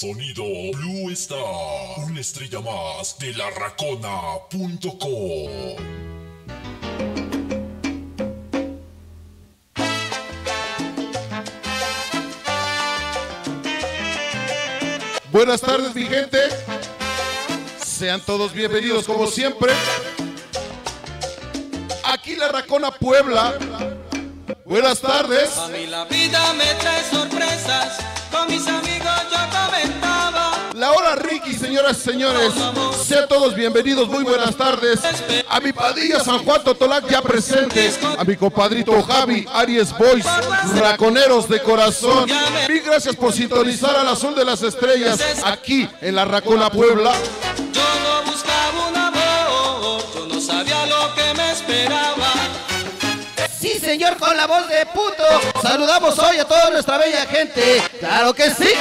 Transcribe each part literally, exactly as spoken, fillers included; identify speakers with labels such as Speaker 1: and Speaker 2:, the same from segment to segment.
Speaker 1: Sonido Blue Star, una estrella más de la racona punto com.
Speaker 2: Buenas tardes, mi gente. Sean todos bienvenidos como siempre. Aquí la Racona Puebla. Buenas tardes.
Speaker 3: A mí la vida me trae sorpresas. Con mis amigos yo comentaba.
Speaker 2: La hora Ricky, señoras y señores. Sean todos bienvenidos, muy buenas tardes. A mi Padilla San Juan Totolac ya presente. A mi compadrito Javi, Aries Boys, raconeros de corazón. Mil gracias por sintonizar al azul de las estrellas aquí en la Racona Puebla.
Speaker 3: Yo no buscaba un amor, yo no sabía lo que me esperaba.
Speaker 4: Sí, señor, con la voz de puto. Saludamos hoy a toda nuestra bella gente. ¡Claro que sí!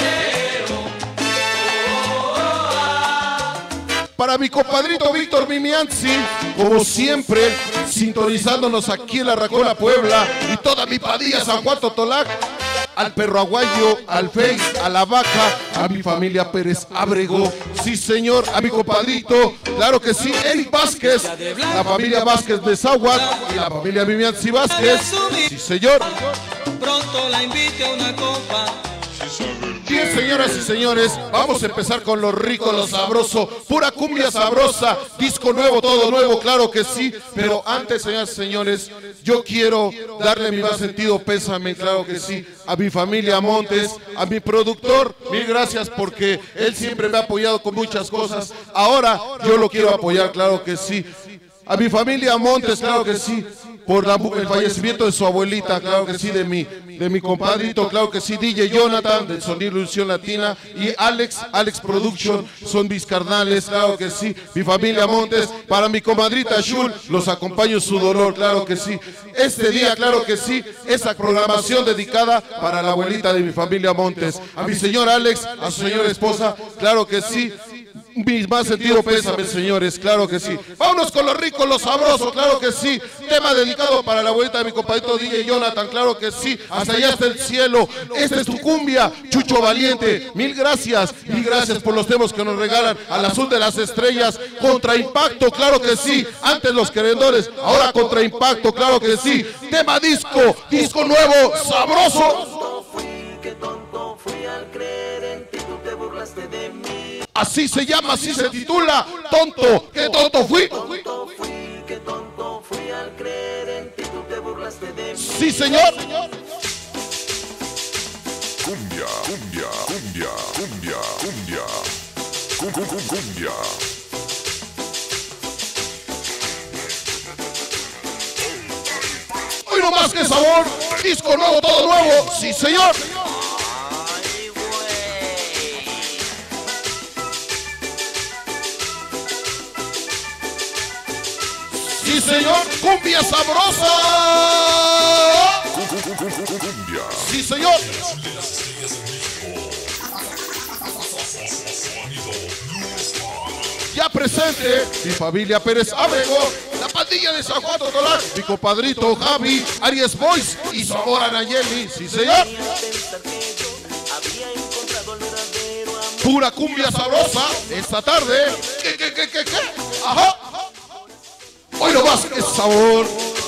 Speaker 2: Para mi compadrito Víctor Mimianzi, como siempre, sintonizándonos aquí en la Racona Puebla. Y toda mi Padilla San Juan Totolac. Al perro aguayo, al Face, a la vaca, a mi familia Pérez Abrego, sí señor, a mi compadrito, claro que sí, Eric Vázquez, la familia Vázquez de Zahuat y la familia Mimianzi Vázquez, sí señor.
Speaker 3: Pronto la invite a una copa.
Speaker 2: Bien, señoras y señores, vamos a empezar con lo rico, lo sabroso, pura cumbia sabrosa, disco nuevo, todo nuevo, claro que sí, pero antes, señoras y señores, yo quiero darle mi más sentido pésame, claro que sí, a mi familia Montes, a mi productor, mil gracias porque él siempre me ha apoyado con muchas cosas, ahora yo lo quiero apoyar, claro que sí, a mi familia Montes, claro que sí, por la, el fallecimiento de su abuelita, claro que sí, de mi, de mi compadrito, claro que sí, D J Jonathan, del Sonido Ilusión Latina, y Alex, Alex Production, son mis carnales, claro que sí, mi familia Montes, para mi comadrita Shul, los acompaño en su dolor, claro que sí, este día, claro que sí, esa programación dedicada para la abuelita de mi familia Montes, a mi señor Alex, a su señora esposa, claro que sí, mi más sentido pésame, señores, claro que sí. Vámonos con lo rico, lo sabroso, claro que sí. Tema dedicado para la abuelita de mi compadrito D J Jonathan, claro que sí. Hasta allá está el cielo. Esta es tu cumbia, Chucho Valiente. Mil gracias, mil gracias por los temas que nos regalan al azul de las estrellas. Contra Impacto, claro que sí. Antes los querendores, ahora Contra Impacto, claro que sí. Tema disco, disco nuevo, sabroso.
Speaker 5: Qué tonto fui al creer en ti, tú te burlaste de mí.
Speaker 2: Así se llama, así se titula, tonto, qué tonto fui.
Speaker 5: Tonto fui, qué tonto fui al creer en ti, tú te burlaste de mí.
Speaker 2: Sí, señor.
Speaker 1: Cumbia, cumbia, cumbia, cumbia, cumbia. Cum, cum, cum, cumbia.
Speaker 2: Hoy no más que sabor, disco nuevo, todo nuevo, sí, señor. Sí, señor, cumbia sabrosa.
Speaker 1: Cumbia.
Speaker 2: Sí, señor.
Speaker 1: Azul de las estrellas de México. Sonido Blue Star.
Speaker 2: Ya presente, mi familia Pérez Abrego, la pandilla de San Juan Totolac, mi compadrito Javi, Aries Boys y su amor a Nayeli. Sí, señor. Pura cumbia sabrosa esta tarde. ¿Qué, qué, qué, qué, qué? Ajá. Hoy no más que sabor.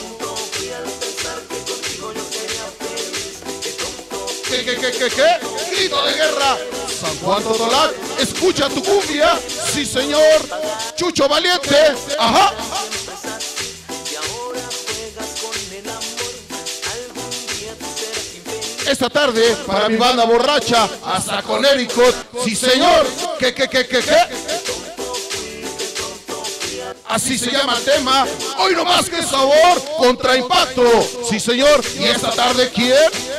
Speaker 2: ¿Qué, qué, qué, qué, qué? Grito de guerra. San Juan Totolac, escucha tu cumbia. Sí, señor. Chucho Valiente. Ajá. Esta tarde, para mi banda borracha, hasta con Ericot. Sí, señor. ¿Qué, qué, qué, qué, qué? Así se llama el tema. Hoy no más que sabor, Contra Impacto. Sí, señor. Y esta tarde, ¿quién?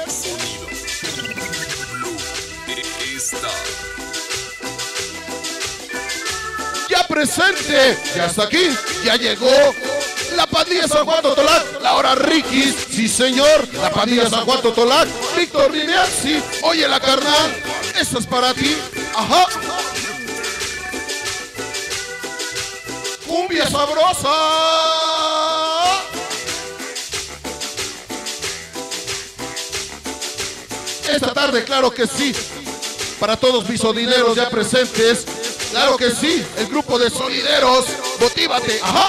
Speaker 2: Ya presente. Ya está aquí. Ya llegó la pandilla San Juan Totolac. La hora Ricky. Sí, señor. La pandilla San Juan Totolac. Víctor Mimianzi. Oye, la carnal. Esta es para ti. Ajá. Cumbia sabrosa. Esta tarde, claro que sí. para todos mis sonideros ya presentes. Claro que sí, el grupo de sonideros, motívate, ajá.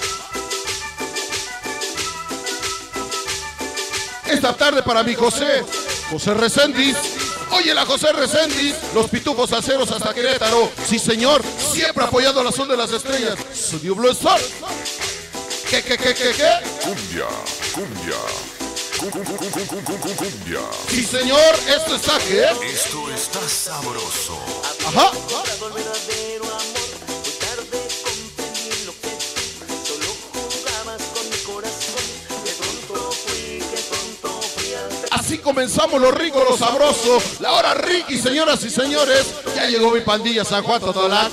Speaker 2: Esta tarde para mi José, José Reséndiz. Oye, la José Reséndiz, los pitufos aceros hasta Querétaro. Sí, señor, siempre apoyando la Azul de las Estrellas. Studio Blue Star. ¿Qué, qué, qué, qué, qué?
Speaker 1: Cumbia, cumbia. Cumbia.
Speaker 2: Sí, señor, esto está, ¿qué?
Speaker 1: Esto está sabroso.
Speaker 2: Ajá. Así comenzamos lo rico, lo sabroso. La hora Ricky, señoras y señores. Ya llegó mi pandilla San Juan Totolac.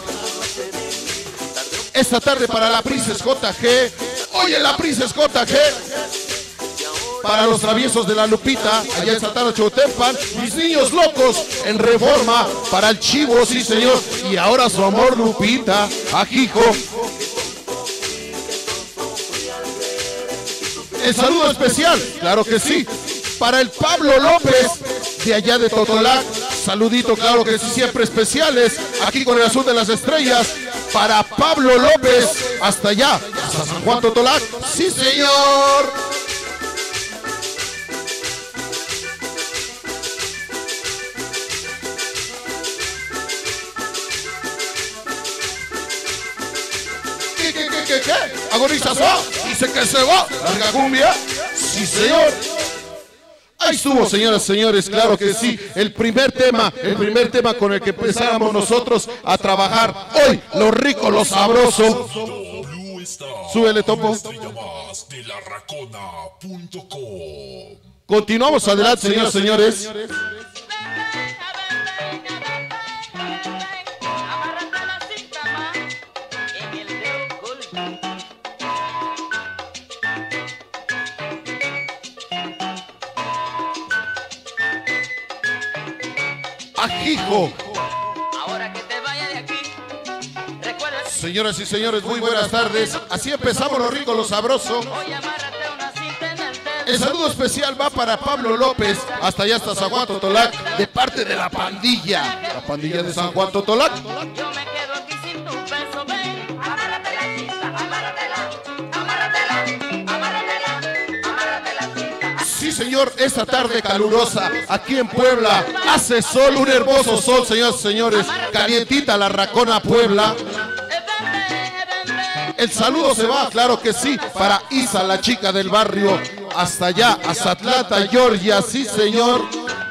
Speaker 2: Esta tarde para la Princess J G. Oye, la Princess J G. Para los traviesos de la Lupita, allá en Santana Chautempan, mis niños locos en Reforma, para el Chivo, sí señor, y ahora su amor Lupita, ajijo. El saludo especial, claro que sí, para el Pablo López, de allá de Totolac, saludito, claro que sí, siempre especiales, aquí con el Azul de las Estrellas, para Pablo López, hasta allá, hasta San Juan Totolac, sí señor. ¿Qué, qué? Agoniza se va, dice que se va, larga cumbia, sí señor. Ahí estuvo, señoras y señores, claro que sí, el primer tema, el primer tema con el que empezáramos nosotros a trabajar hoy, lo rico, lo sabroso. Súbele, Topo. Continuamos adelante, señoras y señores. Ajijo.
Speaker 3: Ahora que te vaya de aquí, recuerda.
Speaker 2: Señoras y señores, muy buenas tardes. Así empezamos lo rico, lo sabroso.
Speaker 3: Oye, amárrate una cinta en el dedo.
Speaker 2: El saludo especial va para Pablo López, hasta allá hasta San Juan Totolac, de parte de la pandilla, la pandilla de San Juan Totolac.
Speaker 3: Yo me quedo aquí sin tu beso, ven. Amárrate la cinta, amárratela, amárratela, amárratela, amárrate la cinta.
Speaker 2: Sí, señor, esta tarde calurosa, aquí en Puebla, hace sol, un hermoso sol, señoras y señores, calientita la Racona Puebla. El saludo se va, claro que sí, para Isa, la chica del barrio, hasta allá, hasta Atlanta, Georgia, sí, señor.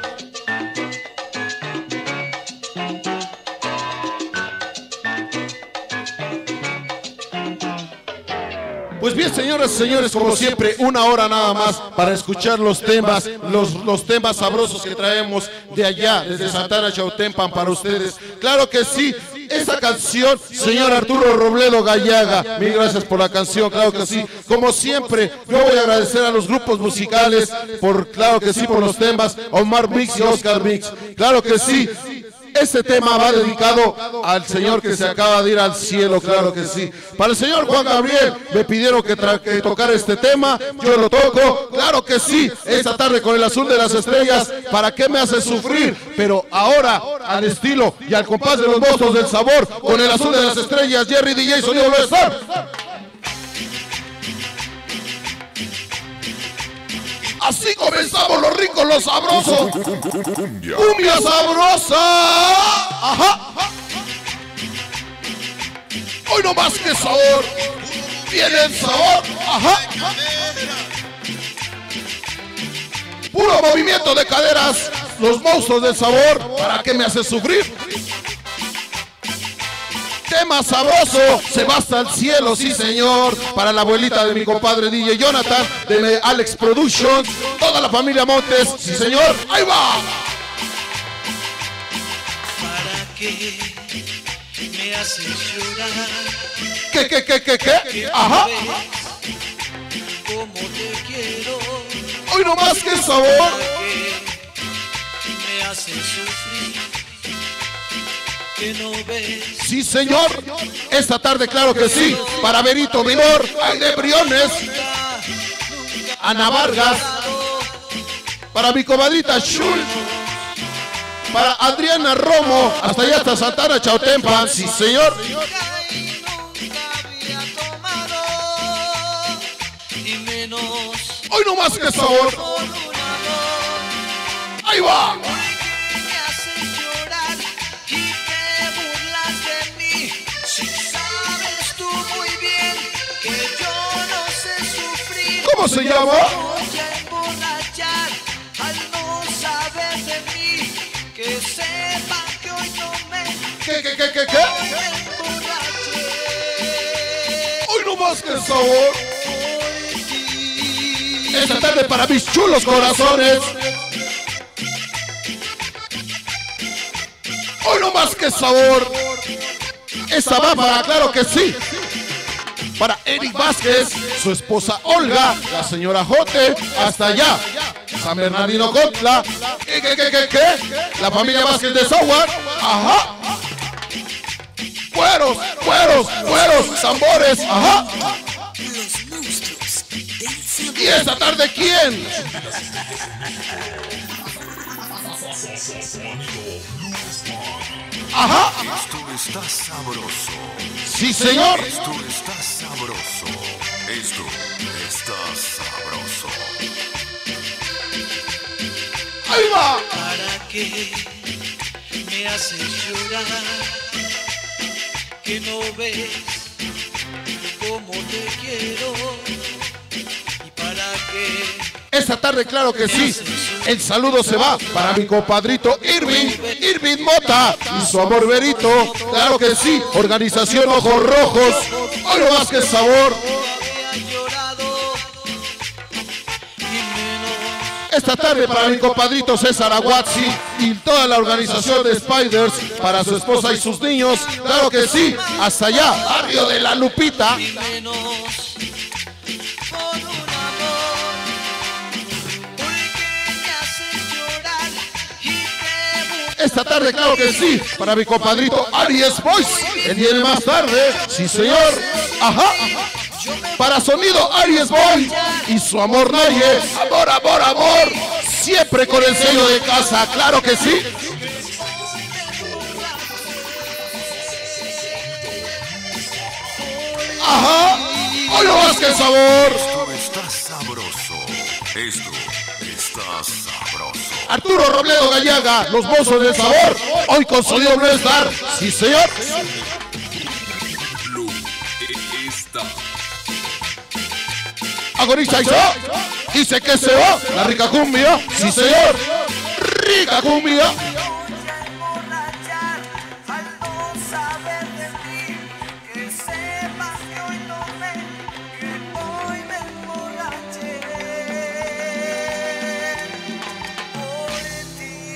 Speaker 2: Pues bien, señoras y señores, como siempre, una hora nada más para escuchar los temas, los, los temas sabrosos que traemos de allá, desde Santana Chautempan para ustedes. Claro que sí, esa canción, señor Arturo Robledo Gallaga, mil gracias por la canción, claro que sí. Como siempre, yo voy a agradecer a los grupos musicales por, claro que sí, por los temas, Omar Mix y Oscar Mix, claro que sí. Este tema va dedicado al señor que se acaba de ir al cielo, claro que sí. Para el señor Juan Gabriel, me pidieron que, que tocara este tema, yo lo toco, claro que sí. Esta tarde con el Azul de las Estrellas, ¿para qué me hace sufrir? Pero ahora, al estilo y al compás de los monstruos del sabor, con el Azul de las Estrellas, Jerry D J, Sonido Blue Star. Así comenzamos lo rico, lo sabroso.
Speaker 1: Cumbia.
Speaker 2: Cumbia sabrosa. Ajá. Hoy no más que sabor. Viene el sabor. Ajá. Puro movimiento de caderas. Los monstruos del sabor. ¿Para qué me hace sufrir? Tema sabroso, se va hasta el cielo, sí señor. Para la abuelita de mi compadre D J Jonathan, de Alex Productions, toda la familia Montes, sí señor, ahí va.
Speaker 6: ¿Para qué me haces llorar?
Speaker 2: ¿Qué, qué, qué, qué, qué? Ajá.
Speaker 6: ¿Cómo te quiero?
Speaker 2: Hoy no más que sabor.
Speaker 6: ¿Qué me haces sufrir? Que no ves.
Speaker 2: Sí, señor. Esta tarde, claro que sí. Para Benito Menor, Aide Briones, Ana Vargas. Para mi comadrita Shul. para Adriana Romo, hasta allá hasta Santana Chautempan, sí señor.
Speaker 6: Y nunca había tomado, y menos
Speaker 2: Hoy no más que sabor.
Speaker 6: por un amor.
Speaker 2: Ahí va.
Speaker 6: Me haces llorar y te burlas de mí. Si sabes tú muy bien que yo no sé sufrir.
Speaker 2: ¿Cómo se llama?
Speaker 6: Voy a emborrachar al no saber de mí. Que sepa que hoy no me,
Speaker 2: ¿Qué, qué, qué, qué,
Speaker 6: hoy
Speaker 2: qué?
Speaker 6: me emborraché.
Speaker 2: Hoy no más que sabor.
Speaker 6: Por ti.
Speaker 2: Esta tarde para mis chulos corazones. Hoy no más que sabor. Esta va para, claro que sí, para Eric Vázquez, su esposa Olga, la señora Jote, hasta allá, San Bernardino Cotla. ¿Qué, qué, qué, qué, qué? La familia Vázquez de Software. Ajá. Cueros, cueros, cueros, tambores. Ajá. ¿Y esta tarde quién? Ajá.
Speaker 7: Esto está sabroso.
Speaker 2: Sí, señor.
Speaker 7: Esto está sabroso. Esto está sabroso.
Speaker 2: Ahí va.
Speaker 6: ¿Para qué me haces llorar? Que no ves cómo te quiero. ¿Y para qué?
Speaker 2: Esta tarde, claro que sí. El saludo se va para mi compadrito Irving, Irving Mota y su amor Berito. Claro que sí. Organización Ojos Rojos. Hoy no más que sabor.
Speaker 6: Había llorado y menos
Speaker 2: Esta tarde para mi compadrito César Aguazzi y toda la organización de Spiders, para su esposa y sus niños. Claro que sí. Hasta allá, barrio de La Lupita.
Speaker 6: y menos por un amor. Porque me haces llorar y te burlas.
Speaker 2: Esta tarde, claro que sí, para mi compadrito Aries Boys. El viene más tarde, sí señor. Ajá. Para sonido Aries Boy y su amor Naye. Amor, amor, amor. Siempre con el sello de casa, claro que sí. Ajá. Hoy no más que sabor.
Speaker 7: Esto está sabroso. Esto está sabroso.
Speaker 2: Arturo Robledo Gallaga, los mozos del sabor. Hoy con sonido Blue Star. Sí señor.
Speaker 7: Blue está.
Speaker 2: Agoniza y se va. Dice que se va. La rica cumbia. Sí, señor. Rica cumbia.
Speaker 6: Voy a emborrachar al no saber de ti. Que sepas que hoy no me, que hoy me emborraché por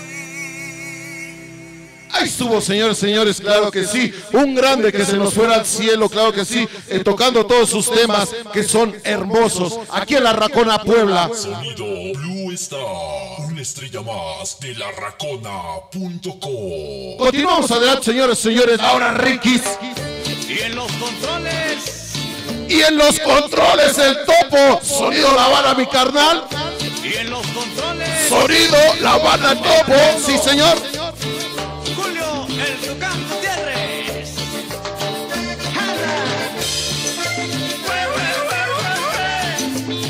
Speaker 6: ti.
Speaker 2: Ahí estuvo, señores, señores, claro que sí. Un grande que se nos fuera al cielo, claro que sí. eh, tocando todos sus temas que son hermosos. Aquí en la Racona, Puebla.
Speaker 1: Sonido Blue Star, una estrella más de la racona punto com.
Speaker 2: Continuamos adelante, señores, señores. Ahora Rikis.
Speaker 6: Y en los controles,
Speaker 2: Y en los controles el topo. Sonido La Habana, mi carnal.
Speaker 6: y en los controles,
Speaker 2: Sonido La Habana, el topo. Sí, señor.
Speaker 6: Julio el Tucán Gutiérrez. ¡Jala! ¡Hue, hue, hue, hue,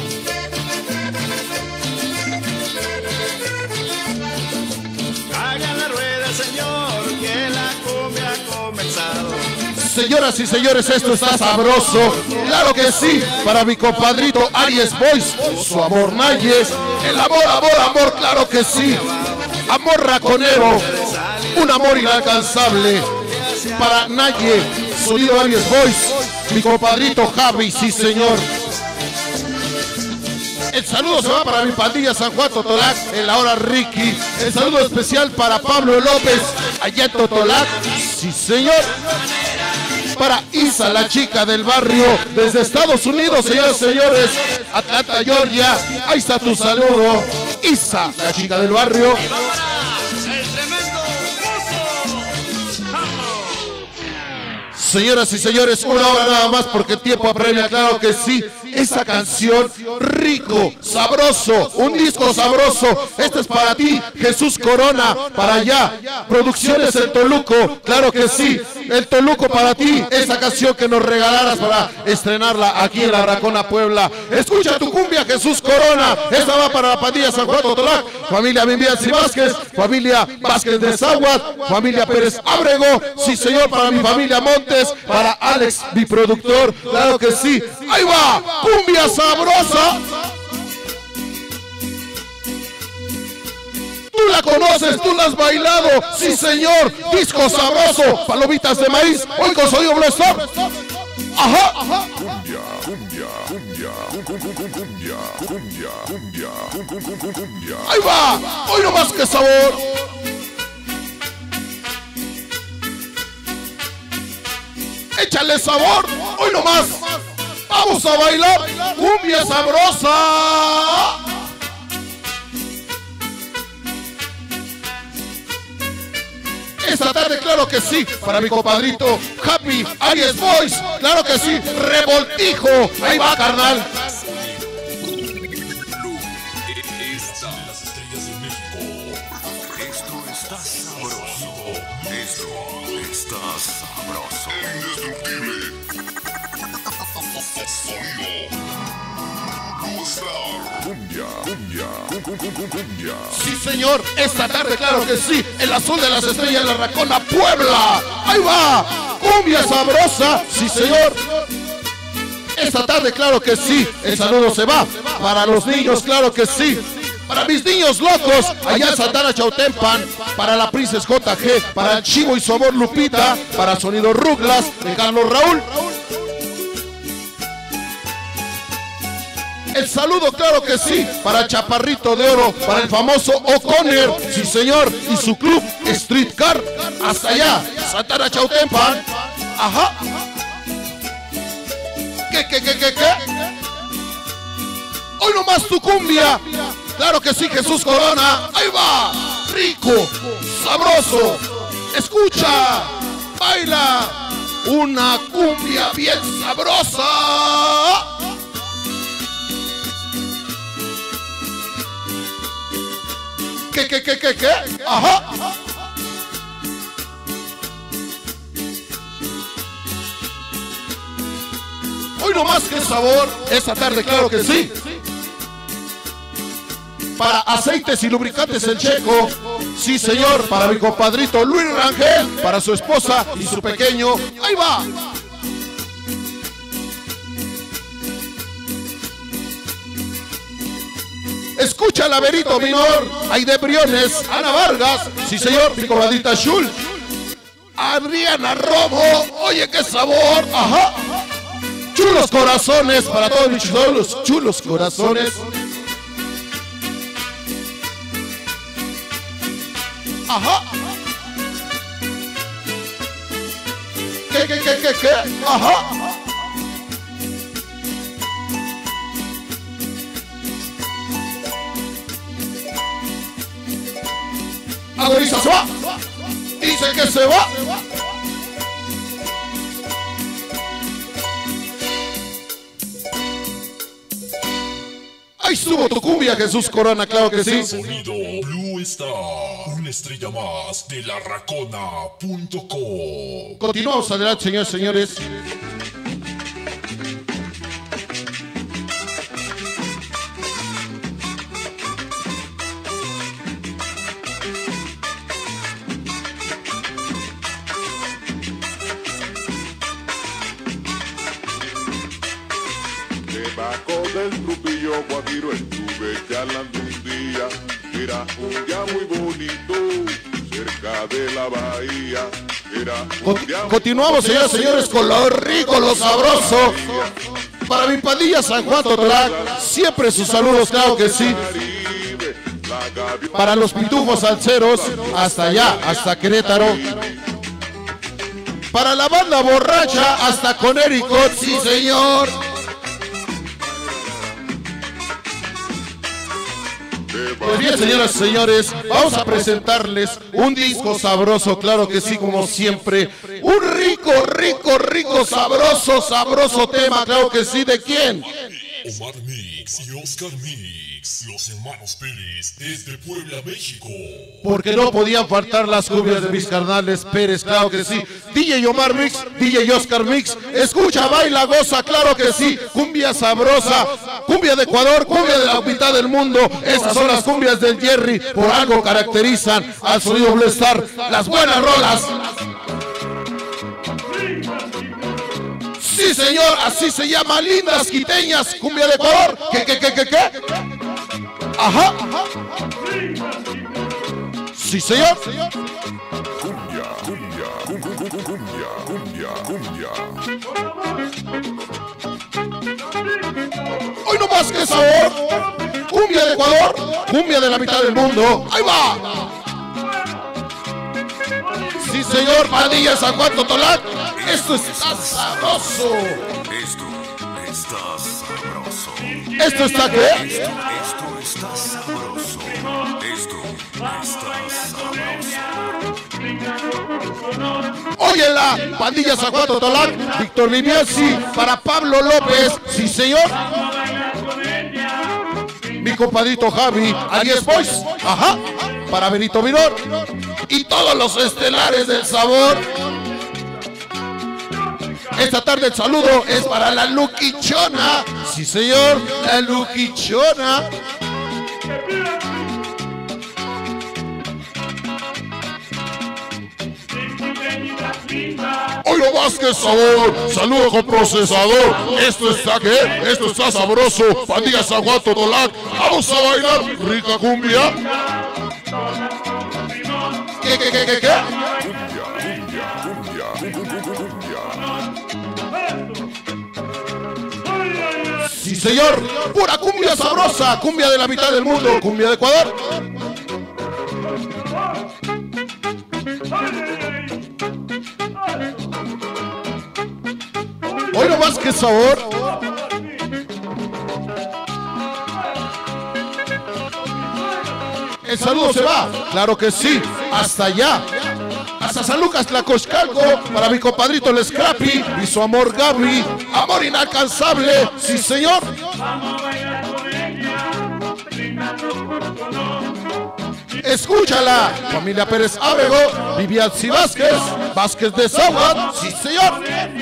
Speaker 6: hue! Hagan la rueda, señor, que la cumbia ha comenzado.
Speaker 2: Señoras y señores, esto está sabroso. Claro que sí, para mi compadrito Aries Boys, su amor Nayes. El amor, amor, amor, claro que sí. Amor raconero, un amor inalcanzable. Para Naye, sonido Aries Boys, mi compadrito Javi, sí señor. El saludo se va para mi pandilla San Juan Totolac, en la hora Ricky. El saludo especial para Pablo López, allá en Totolac, sí señor. Para Isa, la chica del barrio, desde Estados Unidos, señores, señores, Atlanta, Georgia. Ahí está tu saludo, Isa, la chica del barrio.
Speaker 6: El tremendo
Speaker 2: Señoras y señores, una hora nada más porque el tiempo apremia, claro que sí. Esa canción, rico, sabroso, un disco sabroso. Este es para ti, Jesús Corona, para allá. Producciones El Toluco, claro que sí. El Toluco para ti, esa canción que nos regalaras para estrenarla aquí en la Racona, Puebla. Escucha tu cumbia, Jesús Corona. Esta va para la pandilla San Juan Totolac, familia Mimbiansi Vázquez, familia Vázquez de Zaguat, familia Pérez Ábrego. Sí, señor, para mi familia Montes, para Alex, mi productor, claro que sí. Ahí va, cumbia sabrosa. Tú la conoces, tú la has bailado, sí señor, disco sabroso, palomitas de maíz, hoy con sonido Blue Star. Ajá, ajá.
Speaker 7: Cumbia, cumbia, cumbia, cumbia, cumbia, cumbia, cumbia, cumbia.
Speaker 2: Ahí va, hoy no más que sabor. Échale sabor, hoy no más. Vamos a bailar cumbia sabrosa. Esta tarde, claro que sí, para mi compadrito Happy Aries Boys, claro que sí, revoltijo. Ahí va, carnal.
Speaker 1: Las estrellas de México.
Speaker 7: Esto está sabroso. Esto está sabroso. Indestructible. Cumbia, cumbia, cum, cum, cum, cum, cumbia.
Speaker 2: Sí, señor, esta tarde, claro que sí, el azul de las estrellas de la Racona, Puebla. Ahí va, cumbia sabrosa, sí, señor. Esta tarde, claro que sí, el saludo se va para los niños, claro que sí. Para mis niños locos, allá en Santana Chautempan, para la Princess J G, para el Chivo y su amor Lupita, para Sonido Ruglas, de Carlos Raúl. El saludo, claro que sí, para Chaparrito de Oro, para el famoso O'Connor, sí señor, y su club Streetcar, hasta allá, Santana Chautempan. Ajá. ¿Qué, qué, qué, qué, qué? Hoy nomás tu cumbia. Claro que sí, Jesús Corona. Ahí va. Rico, sabroso. Escucha, baila una cumbia bien sabrosa. ¿Qué, qué, qué, qué, qué? Ajá. Hoy no más que sabor, esta tarde, claro que sí. Para aceites y lubricantes El Checo, sí señor, para mi compadrito Luis Rangel, para su esposa y su pequeño, ahí va. Escucha el Averito Minor, Aide Briones, Ana Vargas, sí señor, mi compadrita Shul, Adriana Romo, oye qué sabor, ajá. Chulos corazones, para todos mis chulos, chulos corazones. Ajá. ¿Qué, qué, qué, qué, qué? Ajá. Agoriza se va. Dice que se va. Ahí estuvo tu cumbia, Jesús Corona, claro que sí.
Speaker 1: Sonido Blue Star, una estrella más de la Racona punto com.
Speaker 2: Continuamos adelante, señores, señores.
Speaker 8: Debajo del Trujillo Guajiro estuve charlando un día. Era un día muy bonito, cerca de la bahía. Era un día muy
Speaker 2: Continuamos, señores, señores, con lo rico, lo sabroso. Para mi pandilla San Juan Totolac, siempre sus saludos, claro que sí.
Speaker 8: Caribe, la gaviota.
Speaker 2: Para los pitufos salseros, hasta allá, hasta Querétaro. Para la banda borracha, hasta Connecticut, sí señor.
Speaker 8: Debajo
Speaker 2: Pues bien, señoras y señores, vamos a presentarles un disco sabroso, claro que sí, como siempre. Un rico, rico, rico, sabroso, sabroso tema, claro que sí. ¿De quién?
Speaker 1: Omar Mix y Oscar Mix, los hermanos Pérez, desde Puebla, México.
Speaker 2: Porque no podían faltar las cumbias de mis carnales Pérez, claro que sí. D J Omar Mix, D J Oscar Mix, escucha, baila, goza, claro que sí. Cumbia sabrosa, cumbia de Ecuador, cumbia de la mitad del mundo. Estas son las cumbias del Jerry, por algo caracterizan al sonido Blue Star, las buenas rolas. Sí, señor, así se llama, lindas quiteñas, cumbia de Ecuador. ¿Qué, qué, qué, qué, qué? Ajá. Sí, señor.
Speaker 7: Cumbia, cumbia, cum, cum, cum, cumbia, cumbia, cumbia.
Speaker 2: Hoy no más que sabor. Cumbia de Ecuador, cumbia de la mitad del mundo. Ahí va. Sí, señor, Padilla, San Juan, Totolac. Esto está sabroso.
Speaker 7: Esto está sabroso.
Speaker 2: ¿Esto está qué?
Speaker 7: Esto, esto está sabroso. Esto está sabroso.
Speaker 2: Óyela, Pandilla San Juan, Totolac, Víctor Limiosi, para Pablo López. Sí, señor. Mi compadrito Javi, Aries Boys. Ajá. Para Benito Mirón. Y todos los estelares del sabor. Esta tarde el saludo es para la Luquichona. Sí, señor, la Luquichona. Hoy no más que sabor, saludo con procesador. Esto está ¿qué? Esto está sabroso. Pandilla San Juan, Totolac. Vamos a bailar rica cumbia. ¿Qué, qué, qué, qué, qué? Sí, señor, pura cumbia sabrosa, cumbia de la mitad del mundo, cumbia de Ecuador. Hoy no más que sabor. El saludo se va, claro que sí, hasta allá. Hasta San Lucas, Tlacoxcalco, para mi compadrito el Scrappy y su amor Gaby, amor inalcanzable, sí señor. Escúchala, familia Pérez Ábrego, Vivianzi Vázquez, Vázquez de Sauad, sí señor.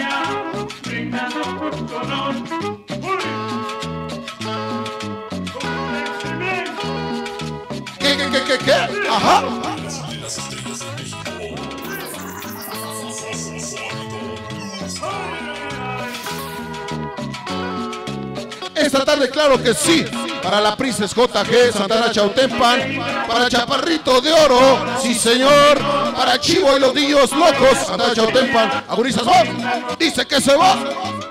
Speaker 2: ¿Qué, qué, qué, qué, qué? Ajá. Esta tarde, claro que sí, para la Princess J G, Santana Chautempan, para Chaparrito de Oro, sí señor, para Chivo y los niños locos, Santana Chautempan, Agurizas va, dice que se va.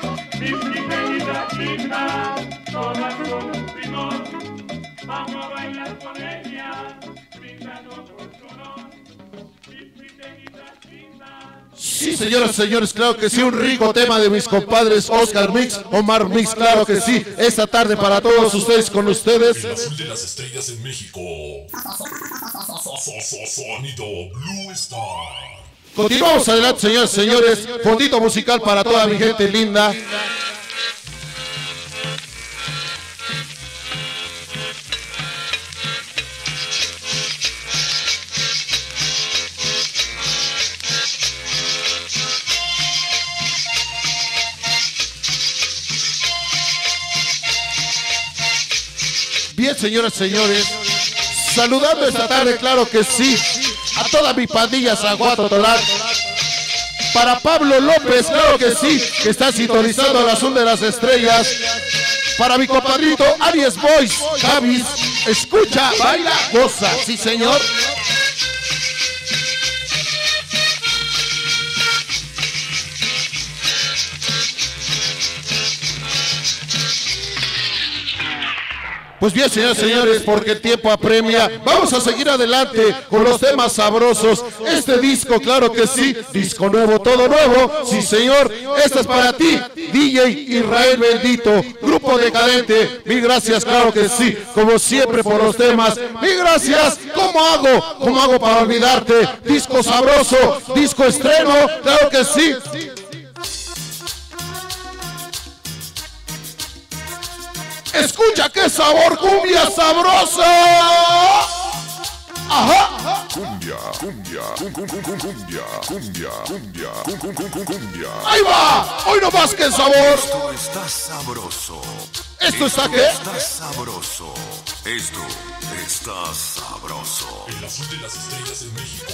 Speaker 2: Sí, señoras y señores, claro que sí, un rico tema de mis compadres Oscar Mix, Omar Mix, claro que sí, esta tarde para todos ustedes, con ustedes.
Speaker 1: El azul de las estrellas en México. Sonido Blue Star.
Speaker 2: Continuamos adelante, señores y señores, fondito musical para toda mi gente linda. Bien, señoras y señores, saludando esta tarde, claro que sí, a toda mi pandilla San Juan, Totolac. Para Pablo López, claro que sí, que está sintonizando el azul de las estrellas. Para mi compadrito Aries Boys, Javis, escucha, baila, goza, sí señor. Pues bien, señores, señores, porque el tiempo apremia, vamos a seguir adelante con los temas sabrosos. Este disco, claro que sí, disco nuevo, todo nuevo. Sí, señor, esto es para ti, D J Israel Bendito, Grupo Decadente. Mil gracias, claro que sí, como siempre por los temas. Mil gracias. ¿Cómo hago? ¿Cómo hago para olvidarte? Disco sabroso, disco estreno, claro que sí. Escucha qué sabor, cumbia sabrosa. Ajá.
Speaker 7: Cumbia, cumbia, cum, cum, cum, cum, cumbia, cumbia, cumbia, cum, cum, cum, cum, cumbia.
Speaker 2: Ahí va. Hoy no más que el sabor.
Speaker 7: Esto está sabroso.
Speaker 2: ¿Esto está qué?
Speaker 7: Está sabroso. Esto está sabroso.
Speaker 1: El azul de las estrellas en México.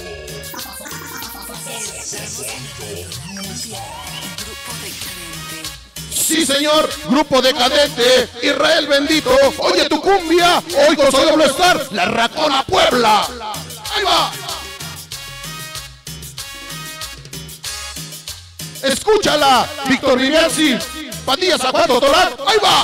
Speaker 2: Sí, señor, Grupo Decadente, Israel Bendito. Oye tu cumbia, hoy con Soy Blue Star, La Racona Puebla. Ahí va. Escúchala, Víctor Vivianzi, Pandilla Zapato Toral. Ahí va.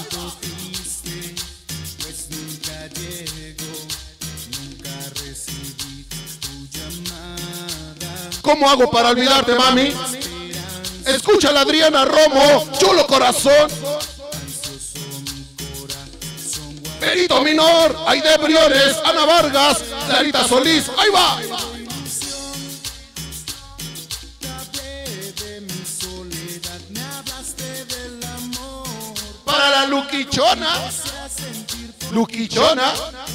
Speaker 2: ¿Cómo hago para olvidarte, mami? Escucha a Adriana Romo, Chulo Corazón. Perito Minor, Aide Briones, Ana Vargas, Clarita Solís. Ahí va. Para la Luquichona. Luquichona.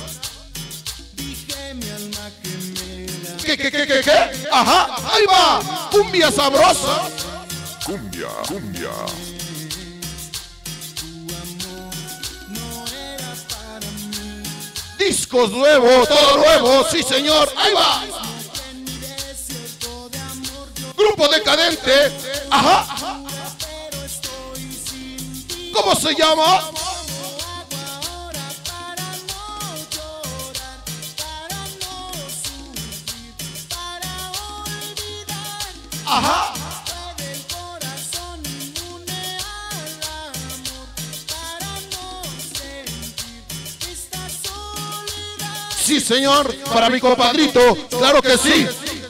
Speaker 2: ¿Qué, qué, qué, qué, qué? Ajá, ahí va. Cumbia sabrosa.
Speaker 7: Cumbia, cumbia.
Speaker 2: Discos nuevos, todo nuevo, sí señor, ahí va. Grupo Decadente, ajá. ¿Cómo se llama? Ajá. Sí, señor, para mi compadrito, claro que sí.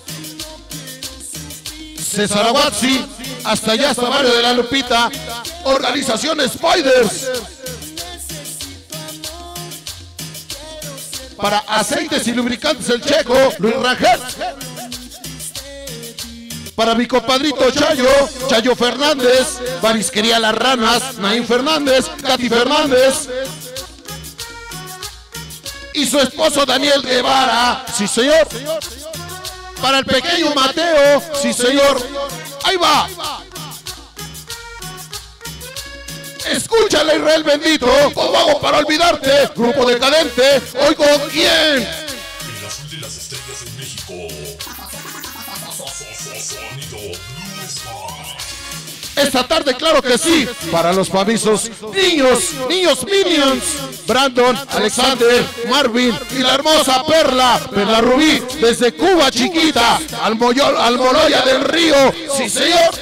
Speaker 2: César Aguazzi, hasta allá, hasta Barrio de la Lupita. Organización Spiders. Para aceites y lubricantes el Checo, Luis Rangel. Para mi compadrito Chayo, Chayo Fernández. Marisquería Las Ranas, Naín Fernández, Katy Fernández. Y su esposo Daniel Guevara, sí señor. Para el pequeño Mateo, sí señor. Ahí va. Escúchale, Israel Bendito. ¿Cómo hago para olvidarte? Grupo Decadente. ¿Hoy con quién?
Speaker 1: El azul de las estrellas en México. Sonido Blue Star.
Speaker 2: Esta tarde, claro que sí, para los famosos niños, niños Minions, Brandon, Alexander, Marvin y la hermosa Perla, Perla Rubí, desde Cuba chiquita, al Moyol, al Moloya del Río, sí señor.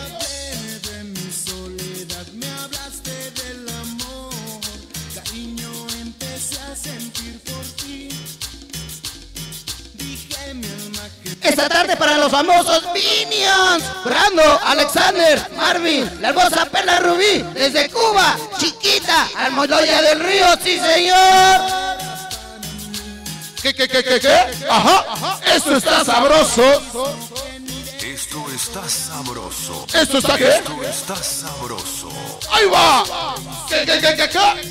Speaker 4: Esta tarde para los famosos Minions, Brando, Alexander, Marvin, la hermosa Perla Rubí, desde Cuba, chiquita, al Moloya del Río, sí señor.
Speaker 2: ¿Qué, qué, qué, qué, qué? Ajá, esto está sabroso.
Speaker 7: Esto está sabroso.
Speaker 2: ¿Esto está qué?
Speaker 7: Esto está sabroso.
Speaker 2: ¡Ahí va! ¿Qué, qué, qué, qué, qué?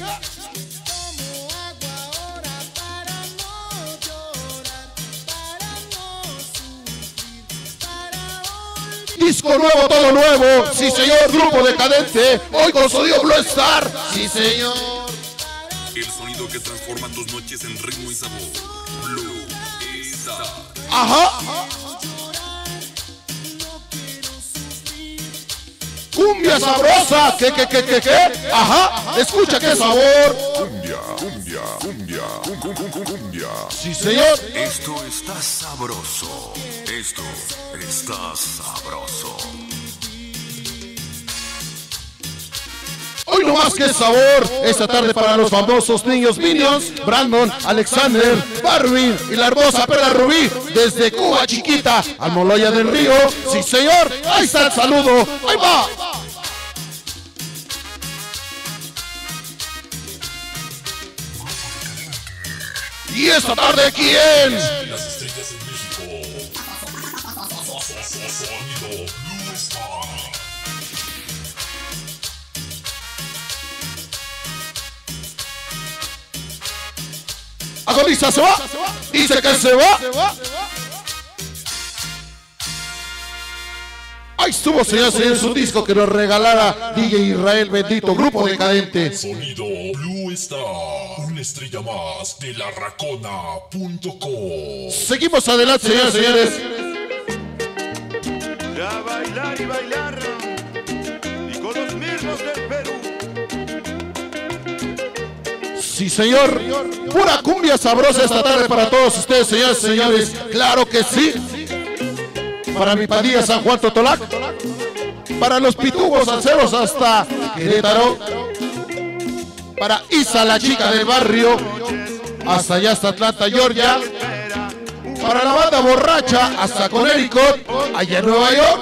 Speaker 2: Disco nuevo, todo nuevo, sí señor, Grupo Decadente, hoy con Sonido Blue Star, sí señor.
Speaker 9: El sonido que transforma tus noches en ritmo y sabor. Blue Star.
Speaker 2: Ajá. Cumbia sabrosa, ¿qué, qué, qué, qué, qué? Ajá, escucha qué sabor.
Speaker 7: Cumbia, cumbia, cumbia, cum, cum, cum, cum, cumbia.
Speaker 2: Sí señor.
Speaker 7: Esto está sabroso. Esto está sabroso.
Speaker 2: Hoy no más que sabor. Esta tarde para los famosos niños Minions, Brandon, Alexander, Marvin y la hermosa Perla Rubí. Desde Cuba Chiquita al Moloya del Río. Sí, señor. Ahí está el saludo. Ahí va. ¿Y esta tarde quién?
Speaker 1: Las estrellas en México. Sonido Blue Star.
Speaker 2: Agoniza, se va. Dice que se va. Ahí estuvo, señor, señor, su disco que nos regalara D J Israel Bendito, Grupo Decadente.
Speaker 1: Sonido Blue Star, una estrella más de la racona punto com.
Speaker 2: Seguimos adelante, señores, señores.
Speaker 10: Ya bailar y bailar, y con los mismos del Perú.
Speaker 2: Sí, señor. Pura cumbia sabrosa esta tarde para todos ustedes, señores, señores. Claro que sí. Para mi pandilla San Juan Totolac, para los pitugos aceros hasta Querétaro, para Isa, la chica del barrio, hasta allá hasta Atlanta, Georgia, para la banda borracha hasta Connecticut, allá en Nueva York.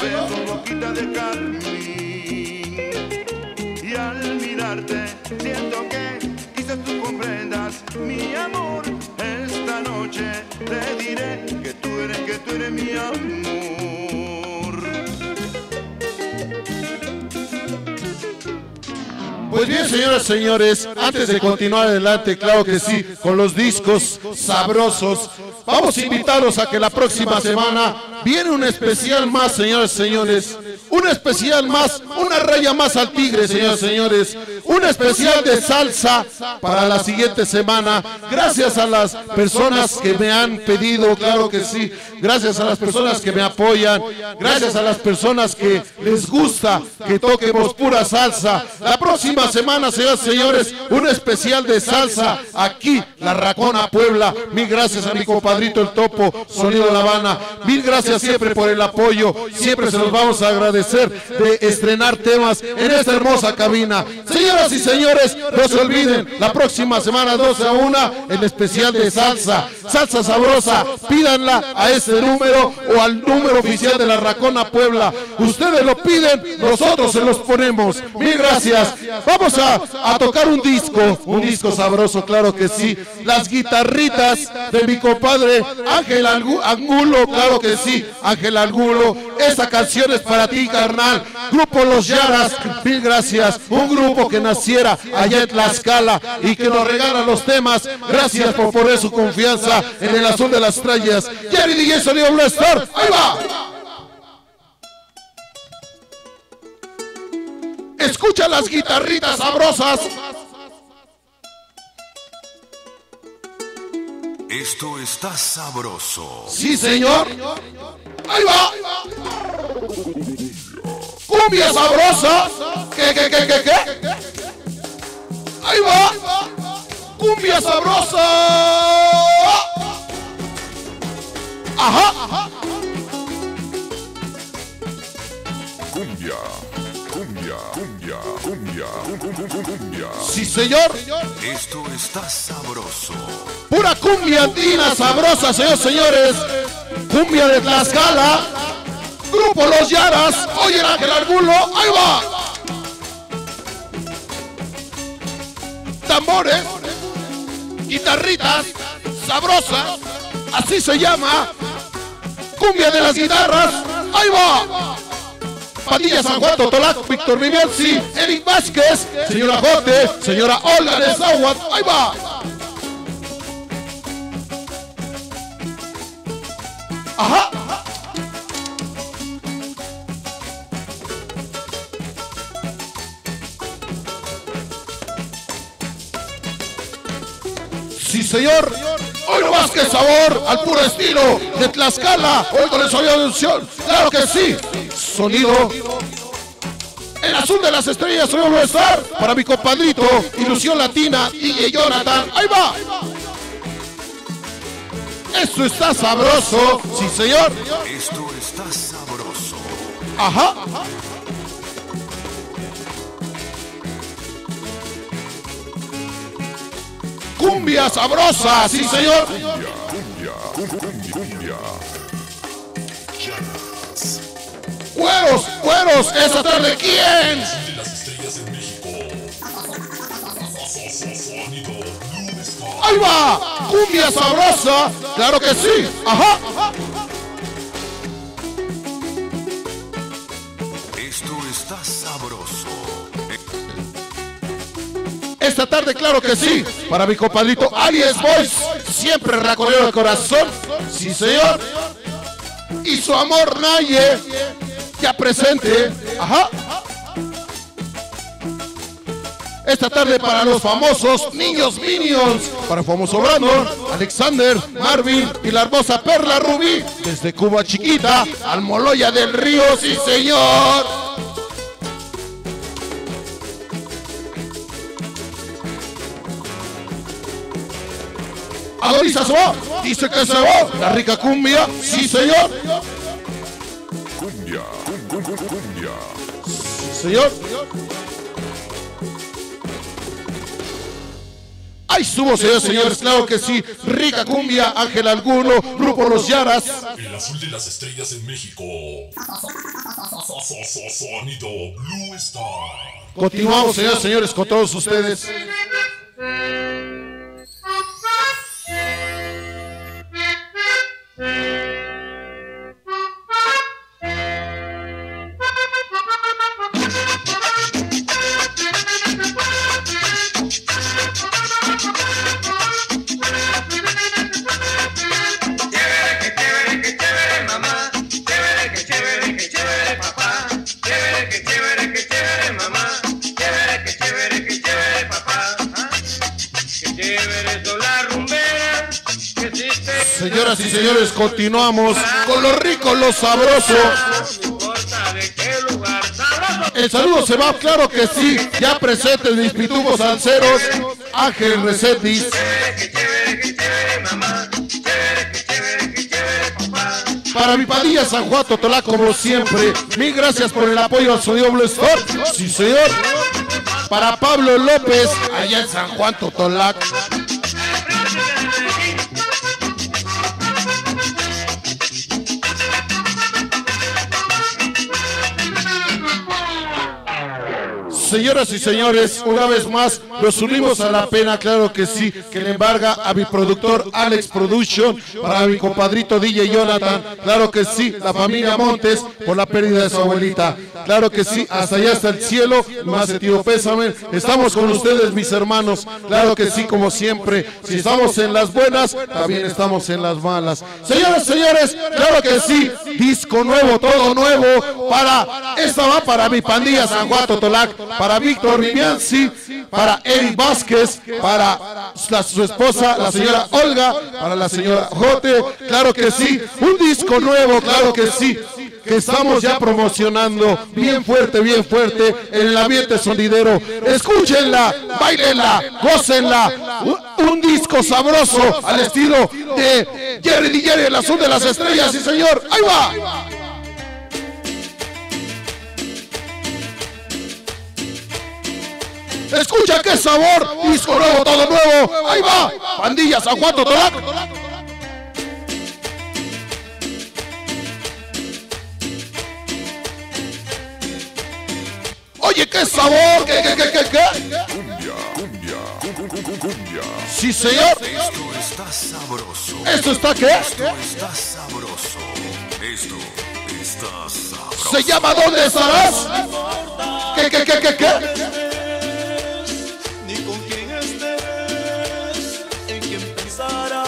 Speaker 10: Y al mirarte, siento que quizás tú comprendas mi amor. Esta noche te diré que tú eres, que tú eres mi amor.
Speaker 2: Pues bien, señoras y señores, antes de continuar adelante, claro que sí, con los discos sabrosos, vamos a invitarlos a que la próxima semana viene un especial más, señores y señores, un especial más, una raya más al tigre, señores y señores, un especial de salsa para la siguiente semana, gracias a las personas que me han pedido, claro que sí, gracias a las personas que me apoyan, gracias a las personas que les gusta que toquemos pura salsa. La próxima semana, señores y señores, un especial de salsa aquí, La Racona Puebla. Mil gracias a mi compadrito el Topo, Sonido La Habana. Mil gracias siempre por el apoyo. Siempre se los vamos a agradecer de estrenar temas en esta hermosa cabina. Señoras y señores, no se olviden, la próxima semana doce a una, el especial de salsa. Salsa sabrosa, pídanla a este número o al número oficial de La Racona Puebla. Ustedes lo piden, nosotros se los ponemos. Mil gracias. Vamos a, a tocar un disco, un disco sabroso, claro que sí. Las guitarritas de mi compadre Ángel Angulo, claro que sí, Ángel Angulo. Esta canción es para ti, carnal. Grupo Los Yaras, mil gracias. Un grupo que naciera allá en Tlaxcala y que nos regala los temas. Gracias por poner su confianza en el azul de las estrellas. Jerry D J Sonido Blue Star, ahí va. Escucha las guitarritas sabrosas.
Speaker 7: Esto está sabroso.
Speaker 2: Sí, señor. Ahí va. Cumbia sabrosa. ¿Qué, qué, qué, qué, qué? Ahí va. Cumbia sabrosa. Ajá, ajá.
Speaker 7: Cumbia. Cumbia, cumbia, cumbia, cumbia, cumbia.
Speaker 2: Sí, señor.
Speaker 7: Esto está sabroso.
Speaker 2: Pura cumbia andina sabrosa, señores, señores. Cumbia de Tlaxcala. Grupo Los Yaras. Oye, Ángel Angulo. Ahí va. Tambores. Guitarritas. Sabrosas. Así se llama. Cumbia de las guitarras. Ahí va. Pandilla San Juan Totolac, Víctor Vivian, sí, Eric Vázquez, señora Jote, señora Olga de Zahuat, ahí va. Ajá. Sí, señor. Hoy no más que sabor al puro estilo de Tlaxcala. Hoy con el sonido de unción. Claro que sí. Sonido. El azul de las estrellas, soy Blue Star. Para mi compadrito, Ilusión Latina, D J Jonathan. Ahí va. Esto está sabroso. Sí, señor.
Speaker 7: Esto está sabroso.
Speaker 2: Ajá. cumbia sabrosa, sí señor.
Speaker 7: Cumbia, cumbia, cumbia.
Speaker 2: Cueros, cueros, esa tarde, ¿quién?
Speaker 1: De las estrellas en México. Sonido Blue Star.
Speaker 2: ¡Ahí va! ¡Cumbia sabrosa! ¡Claro que sí! ¡Ajá!
Speaker 7: Esto está sabroso.
Speaker 2: Esta tarde, claro que sí, para mi compadrito Alias Boys, siempre raconero de corazón, sí señor, y su amor Naye, ya presente, ajá. Esta tarde para los famosos niños Minions, para el famoso Brandon, Alexander, Marvin y la hermosa Perla Rubí, desde Cuba Chiquita al Moloya del Río, sí señor. Adorisa se va, dice que se va, la rica cumbia, sí señor.
Speaker 7: Cumbia, cum, cum, cum, cumbia.
Speaker 2: Sí señor. Ahí subo, señores, señores, claro que sí. Rica cumbia, Ángel Alguno, Grupo Los Yaras.
Speaker 1: El azul de las estrellas en México. Sonido Blue Star.
Speaker 2: Continuamos, señores, señores, con todos ustedes. Señoras y señores, continuamos con lo rico, lo sabroso. El saludo se va, claro que sí. Ya presentes mis pitufos salseros, Ángel Resetis. Para mi pandilla San Juan Totolá, como siempre, mil gracias por el apoyo al sonido Blue Star. Sí, señor. Para Pablo López, allá en San Juan Totolá. Señoras y señores, una vez más nos unimos a la pena, claro que sí, que le embarga a mi productor Alex Production, para mi compadrito D J Jonathan, claro que sí, la familia Montes por la pérdida de su abuelita, claro que sí, hasta allá hasta el cielo, más sentido pésame, estamos con ustedes mis hermanos, claro que sí, como siempre, si estamos en las buenas, también estamos en las malas. Señoras y señores, claro que sí, disco nuevo, todo nuevo, para, esta va para mi pandilla San Juan Totolac, para Víctor Vivianzi, para Eric Vázquez, para la, su esposa, la señora Olga, para la señora Jote, claro que sí, un disco nuevo, claro que sí, que estamos ya promocionando bien fuerte, bien fuerte en el ambiente sonidero. Escúchenla, bailenla, gócenla, un, un disco sabroso al estilo de Jerry D. Jerry, el azul de las estrellas, sí señor, ahí va. Escucha qué sabor, disco nuevo, todo nuevo, ahí va, pandilla San Juan Totolac. Oye, qué sabor, qué, qué, qué, qué, qué.
Speaker 7: Cumbia, cumbia, cum, cum, cum, cumbia.
Speaker 2: Sí, señor.
Speaker 7: Esto está sabroso.
Speaker 2: ¿Esto está qué?
Speaker 7: Esto está sabroso. Esto está sabroso.
Speaker 2: Se llama ¿Dónde estarás? ¿Qué, qué, qué, qué, qué?
Speaker 6: Ni con quién estés, en quién pensarás.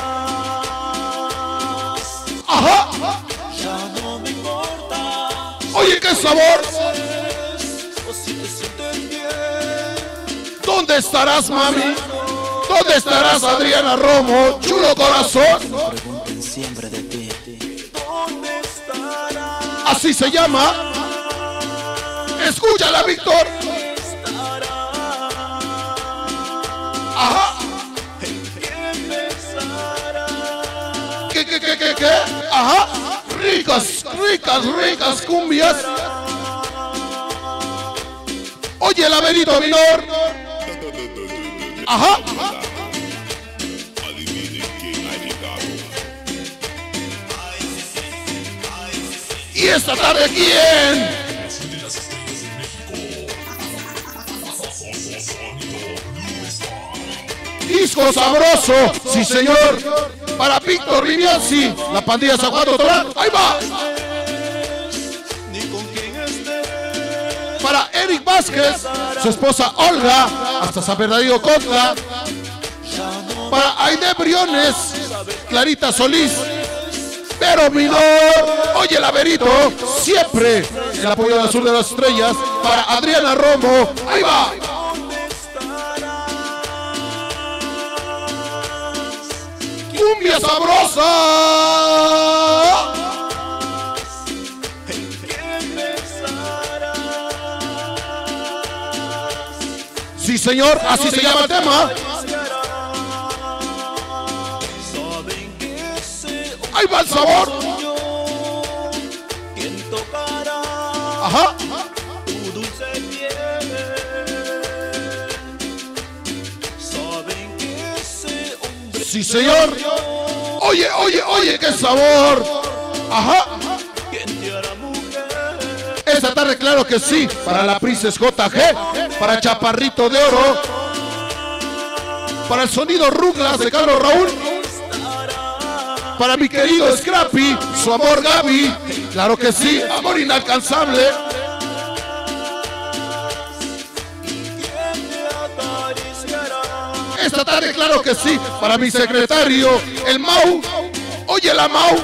Speaker 2: Ajá.
Speaker 6: Ya no me importa.
Speaker 2: Oye, qué sabor.
Speaker 6: O si te sientes bien.
Speaker 2: ¿Dónde estarás, mami? ¿Dónde estarás, Adriana Romo? Chulo corazón.
Speaker 6: Pregunten siempre de ti. ¿Dónde estarás?
Speaker 2: Así se llama. Escúchala, Víctor. Ajá. ¿Qué, qué, qué, qué, qué? Ajá. Ricas, ricas, ricas cumbias. Oye, el laberinto menor. Ajá. ¿Y esta tarde quién?
Speaker 1: De las estrellas de México.
Speaker 2: Disco sabroso, sí señor. Para Víctor Vivianzi, la pandilla San Juan Totorán. Ahí va. Para Eric Vázquez, su esposa Olga, hasta San Bernardino Cotla. Para Aide Briones, Clarita Solís, Pero Minor, oye el Averito, siempre el apoyo del Azul de las Estrellas. Para Adriana Romo, ahí va. Cumbia sabrosa. Sí, señor, así se llama el tema. Ahí va el sabor. Ajá. Sí, señor. Oye, oye, oye, qué sabor. Ajá. Esta tarde, claro que sí. Para la Princess J G. Para Chaparrito de Oro. Para el sonido Ruglas de Carlos Raúl. Para mi querido Scrappy, su amor Gaby. Claro que sí, amor inalcanzable. Esta tarde, claro que sí, para mi secretario, el Mau. Oye, la Mau.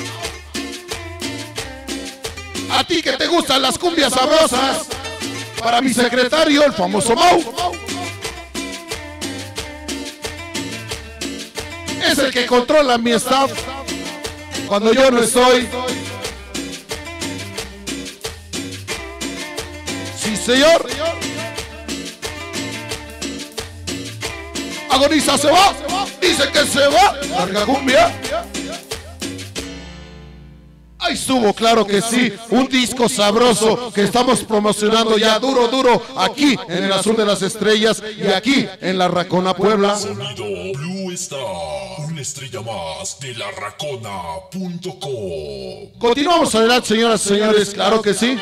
Speaker 2: A ti que te gustan las cumbias sabrosas. Para mi secretario, el famoso Mau. Es el que controla mi staff cuando yo no estoy. Sí, señor. Agoniza se va. Dice que se va. Larga cumbia. Ahí estuvo, claro que sí, un disco sabroso que estamos promocionando ya duro, duro, aquí en el Azul de las Estrellas y aquí en La Racona, Puebla.
Speaker 1: Sonido Blue Star, una estrella más de la racona punto com.
Speaker 2: Continuamos adelante, señoras y señores, claro que sí.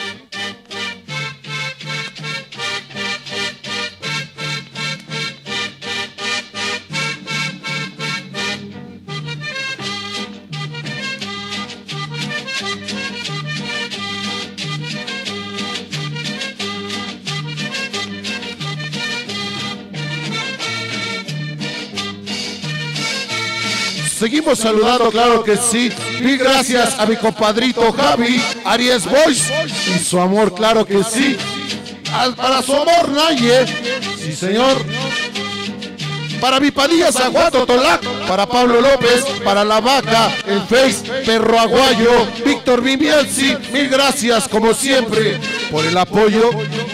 Speaker 2: Seguimos saludando, claro que sí. Mil gracias a mi compadrito Javi, Aries Boys y su amor, claro que sí. Al, para su amor, Naye. Sí, señor. Para mi padilla San Juan Totolac, para Pablo López, para La Vaca, el Face, Perro Aguayo, Víctor Vivianzi. Mil gracias, como siempre, por el apoyo.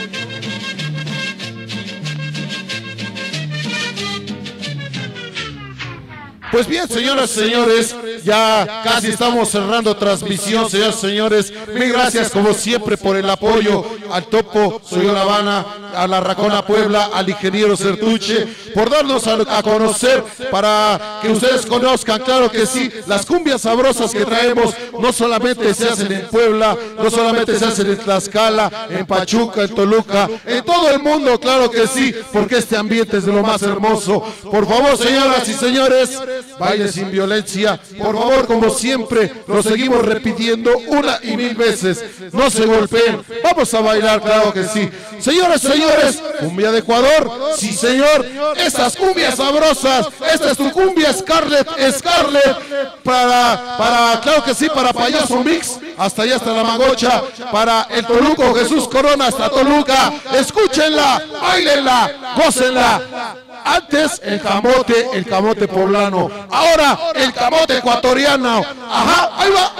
Speaker 2: Pues bien, señoras y señores, ya casi estamos cerrando transmisión, señoras y señores. Mil gracias, como siempre, por el apoyo al Topo, Soy La Habana, a La Racona Puebla, al ingeniero Certuche, por darnos a, a conocer, para que ustedes conozcan, claro que sí, las cumbias sabrosas que traemos, no solamente se hacen en Puebla, no solamente se hacen en Tlaxcala, en Pachuca, en Toluca, en todo el mundo, claro que sí, porque este ambiente es de lo más hermoso. Por favor, señoras y señores, baile sin violencia, por favor, como siempre, lo seguimos repitiendo una y mil veces, no se golpeen, vamos a bailar, claro que sí. Señoras y señores, cumbia de Ecuador, sí señor, estas cumbias sabrosas, esta es tu cumbia Scarlett, Scarlett, para, para, claro que sí, para Payaso Mix, hasta allá hasta La Mangocha, para el Toluco, Jesús Corona, hasta Toluca, escúchenla, bailenla, gócenla. Antes el camote, el camote poblano. Ahora el camote ecuatoriano. Ajá, ahí va.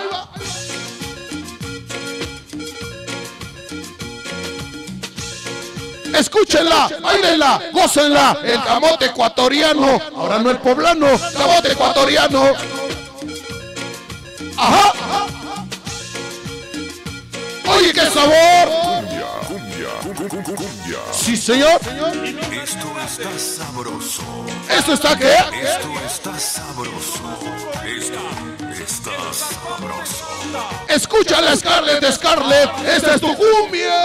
Speaker 2: Escúchenla, bailenla, gócenla. El camote ecuatoriano. Ahora no el poblano, camote ecuatoriano. Ajá. Oye, qué sabor.
Speaker 7: Cumbia, cumbia, cumbia.
Speaker 2: Sí, señor.
Speaker 7: Esto está sabroso.
Speaker 2: ¿Esto está qué?
Speaker 7: Esto está sabroso. Esto está sabroso.
Speaker 2: Escucha la Scarlett, Scarlett. Esta es tu cumbia.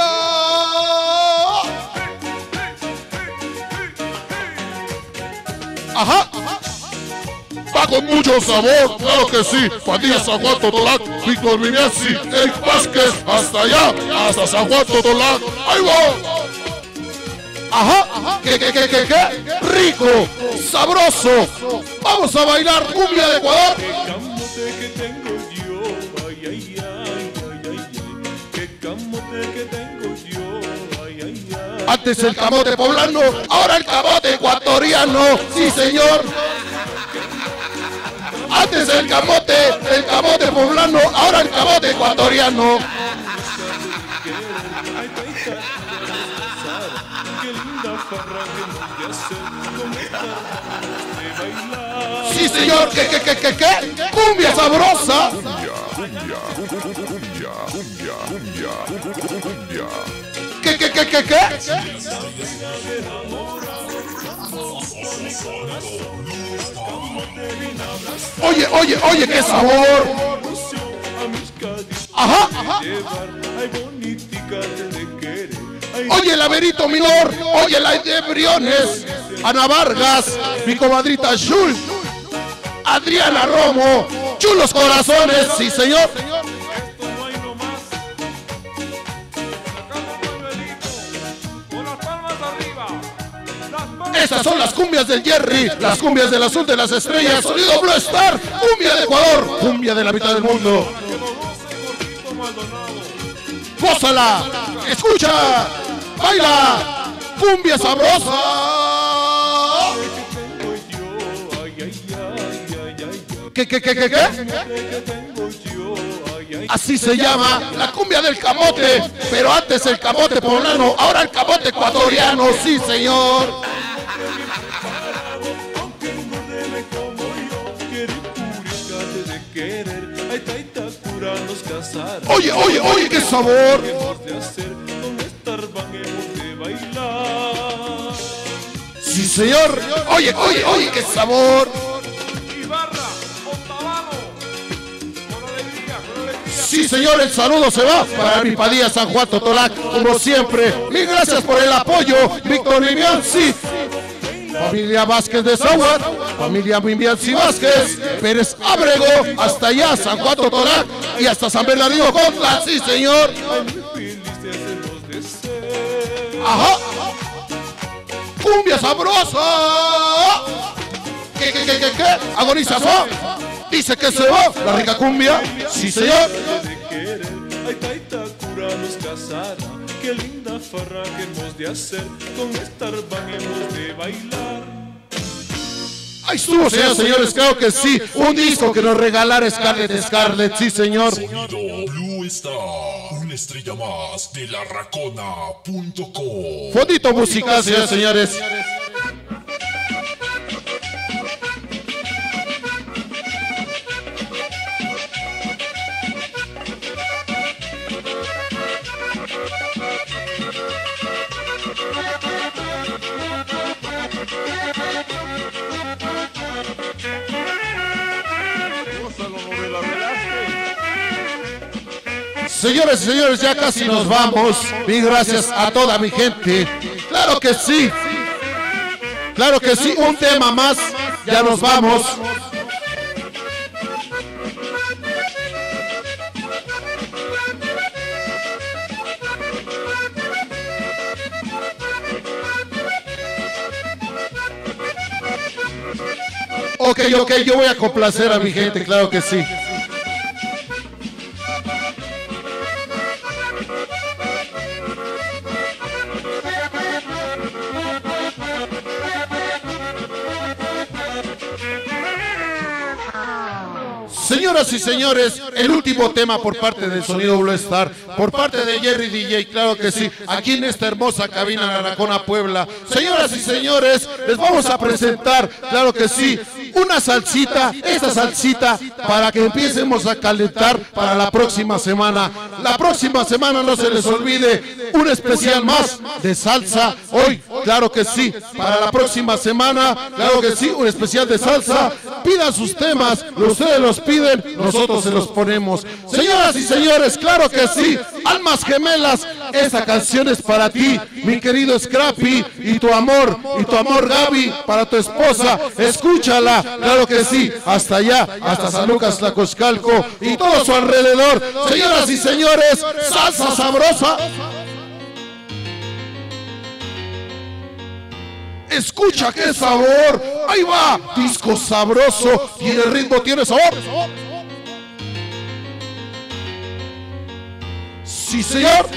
Speaker 2: Ajá. Va con mucho sabor, claro que sí. Pandilla San Juan Totolac, Víctor Viniazzi, Eric Vázquez, hasta allá, hasta San Juan Totolac. ¡Ahí va! Ajá, ¿qué, qué, qué, qué, qué? Rico, sabroso. Vamos a bailar cumbia de Ecuador.
Speaker 11: Qué camote que tengo yo, ay, ay, ay, ay, ay, ay. Qué camote que tengo yo, ay, ay, ay.
Speaker 2: Antes el camote poblano, ahora el camote ecuatoriano. Sí, señor. Antes el camote, el camote poblano, ahora el camote ecuatoriano. Sí, señor, ¿qué, qué, qué, qué, qué? Cumbia sabrosa.
Speaker 7: Cumbia, cumbia, cumbia, cumbia, cumbia.
Speaker 2: ¿Qué, qué, qué, qué, qué? Oye, oye, oye, qué sabor. Ajá, ajá. Oye, la Berito Minor, oye, la de Briones, Ana Vargas, mi comadrita Jul, Adriana Romo, chulos corazones, sí, señor. Estas son las cumbias del Jerry, las cumbias del azul de las estrellas, sonido Blue Star, cumbia de Ecuador, cumbia de la mitad del mundo. Gózala, escucha, baila, cumbia sabrosa. ¿Qué, qué, qué, qué, qué? Así se llama la cumbia del camote, pero antes el camote poblano, ahora el camote ecuatoriano, sí, señor. Oye, oye, oye, qué sabor. Sí, señor. Oye, oye, oye, qué sabor. Sí, señor, el saludo se va para mi Padilla San Juan Totolac, como siempre. Mil gracias por el apoyo, Víctor Viniazzi. Familia Vázquez de Zaguat, familia Viniazzi Vázquez, Pérez Ábrego, hasta allá, San Juan Totolac y hasta San Bernardino Contla, sí, señor. Ajá. Cumbia sabrosa. ¿Qué, qué, qué, qué, qué? Agonización. Dice que se va la rica cumbia. Sí, señor.
Speaker 11: Qué linda farra que hemos de hacer, con esta van hemos de bailar.
Speaker 2: Ahí estuvo, señores, señores, claro que sí. Un disco que nos regalara Scarlett, Scarlett, sí, señor.
Speaker 1: Sonido Blue Star, una estrella más de la racona punto com.
Speaker 2: Fondito musical, señores, señores. Señores y señores, ya casi nos vamos. Mil gracias a toda mi gente. Claro que sí. Claro que sí. Un tema más. Ya nos vamos. Ok, ok, yo voy a complacer a mi gente, claro que sí. Señoras y señores, el último tema por parte del Sonido Blue Star, por parte de Jerry D J, claro que sí, aquí en esta hermosa cabina La Racona Puebla. Señoras y señores, les vamos a presentar, claro que sí, una salsita, esta salsita para que empecemos a calentar para la próxima semana. La próxima semana no se les olvide un especial más de salsa. Hoy, claro que sí, para la próxima semana, claro que sí, un especial de salsa. Pidan sus temas, ustedes los piden, nosotros se los ponemos. Señoras y señores, claro que sí, almas gemelas, esta canción es para ti, mi querido Scrappy, y tu amor, y tu amor Gaby, para tu esposa, escúchala, claro que sí, hasta allá, hasta San Lucas Tlacoxcalco y todo su alrededor. Señoras y señores, salsa sabrosa. Escucha qué sabor, ahí va, disco sabroso, tiene ritmo, tiene sabor. Sí, señor.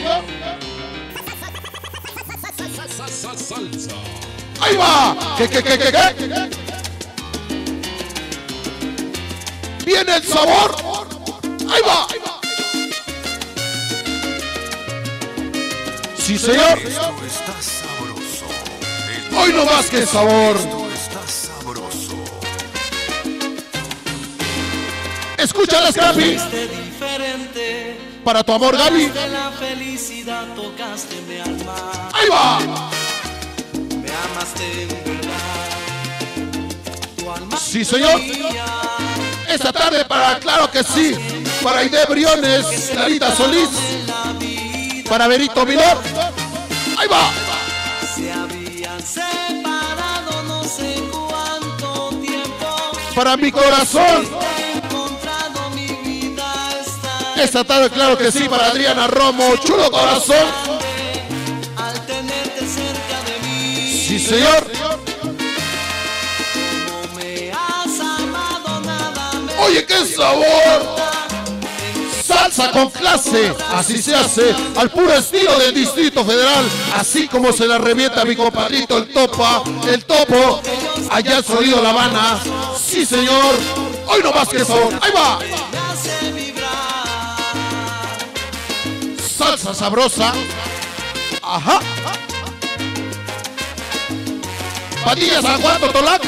Speaker 2: Ahí va, ¿qué, qué, qué, qué, qué? Viene el sabor, ahí va. Sí, señor. Hoy no más que sabor. Escucha la Scrappy. Para tu amor, Gaby. Ahí va. Sí, señor. Esta tarde para, claro que sí, para Aide Briones, Clarita Solís, para Berito Milar. Ahí va.
Speaker 6: Se habían separado no sé cuánto tiempo.
Speaker 2: Para mi corazón.
Speaker 6: Encontrado mi vida está.
Speaker 2: Esta tarde, claro que sí, para Adriana Romo, chulo corazón.
Speaker 6: Al tenerte cerca de mí.
Speaker 2: Sí, señor.
Speaker 6: Como me has amado, nada me.
Speaker 2: Oye, qué sabor. Salsa con clase, así se hace, al puro estilo del Distrito Federal, así como se la revienta mi compadrito el Topa, el Topo, allá en Sonido La Habana. Sí, señor, hoy no más que sabor, ahí va. Salsa sabrosa, ajá. Padilla San Juan Totolac.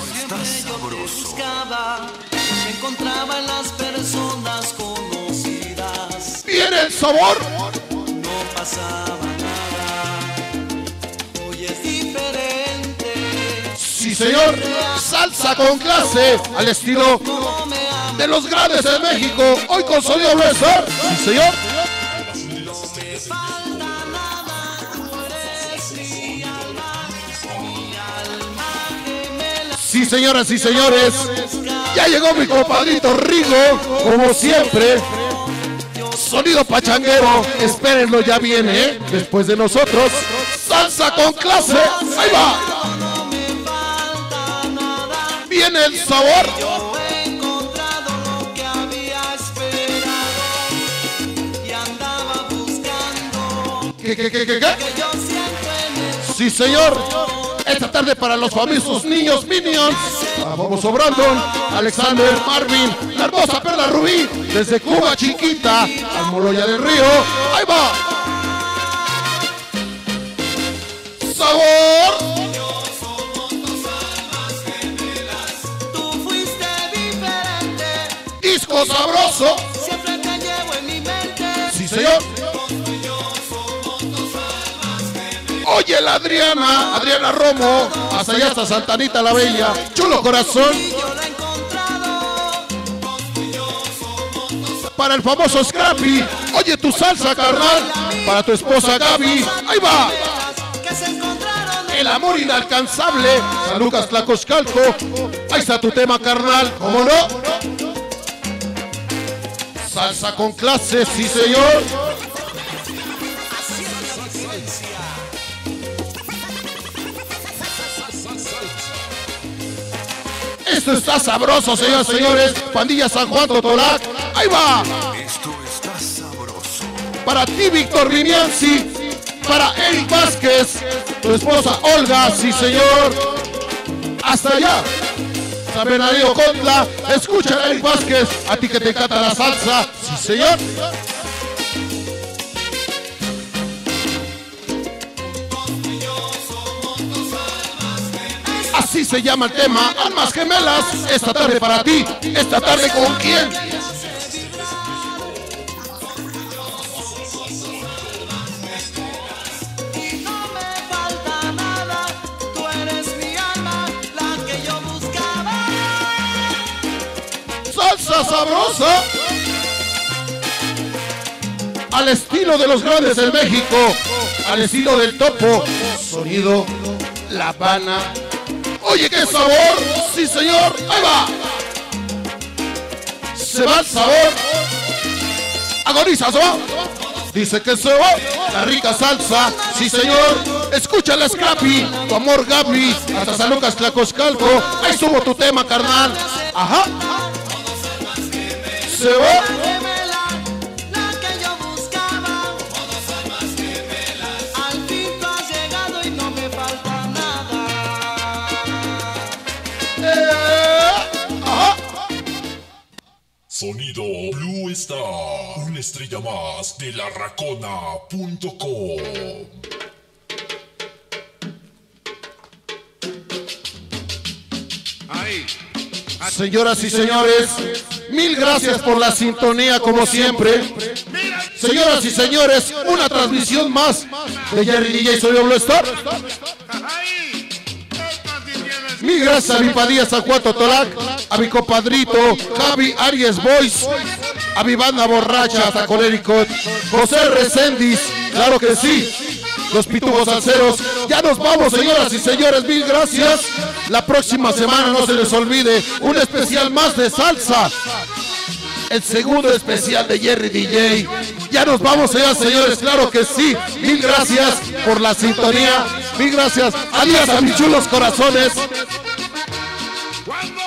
Speaker 6: Me encontraba en las personas conocidas.
Speaker 2: Viene el sabor.
Speaker 6: No pasaba nada. Hoy es diferente.
Speaker 2: Sí, señor. Salsa con clase al estilo de los grandes de México. Hoy con Sonido Blue Star. Sí, señor. Sí, señoras y señores, ya llegó mi compadrito Rigo, como siempre. Sonido pachanguero, espérenlo, ya viene, ¿eh? Después de nosotros. Salsa con clase, ahí va. Viene el sabor. ¿Qué, qué, qué, qué, qué? Sí, señor. Esta tarde para los famosos niños Minions. Vamos Brandon, Alexander, Marvin, la hermosa Perla Rubí, desde Cuba Chiquita, Almoloya del Río. Ahí va. Sabor.
Speaker 6: Tú fuiste diferente.
Speaker 2: Disco sabroso.
Speaker 6: Siempre te llevo en mi mente.
Speaker 2: Sí, señor. Oye, la Adriana, Adriana Romo, hasta allá hasta Santa Anita la Bella, chulo corazón. Para el famoso Scrappy, oye tu salsa, carnal, para tu esposa Gaby, ahí va. El amor inalcanzable, San Lucas Tlacoxcalco, ahí está tu tema, carnal, ¿cómo no? Salsa con clase, sí señor. Esto está sabroso, señoras y señores. Pandilla San Juan Totolac. Ahí va.
Speaker 7: Esto está sabroso.
Speaker 2: Para ti, Víctor Vinianzi. Para Eric Vázquez. Tu esposa Olga, sí, señor. Hasta allá. San Bernardino Cotla, escucha a Eric Vázquez, a ti que te encanta la salsa, sí señor. Así se llama el tema, Almas Gemelas, esta tarde para ti, esta tarde ¿con quién? Salsa sabrosa, al estilo de los grandes de México, al estilo del Topo, sonido La Habana. Oye, qué sabor, sí señor, ahí va. Se va el sabor, agoniza, se va. Dice que se va la rica salsa, sí señor. Escucha la Scrappy, tu amor Gaby, hasta San Lucas Tlacoscalco. Ahí subo tu tema, carnal. Ajá. Se va.
Speaker 1: Sonido Blue Star, una estrella más de la racona punto com.
Speaker 2: Señoras y señores, mil gracias por la sintonía como siempre. Señoras y señores, una transmisión más de Jerry D J Sonido Blue Star. Mil gracias a mi Padilla San Juan Totolac, a mi compadrito Javi Aries Boys, a mi banda borracha hasta Colérico, José Reséndiz, claro que sí, los pitujos salseros. Ya nos vamos, señoras y señores, mil gracias. La próxima semana no se les olvide un especial más de salsa, el segundo especial de Jerry D J. Ya nos vamos, señoras y señores, claro que sí. Mil gracias por la sintonía, mil gracias. Adiós a mis chulos corazones.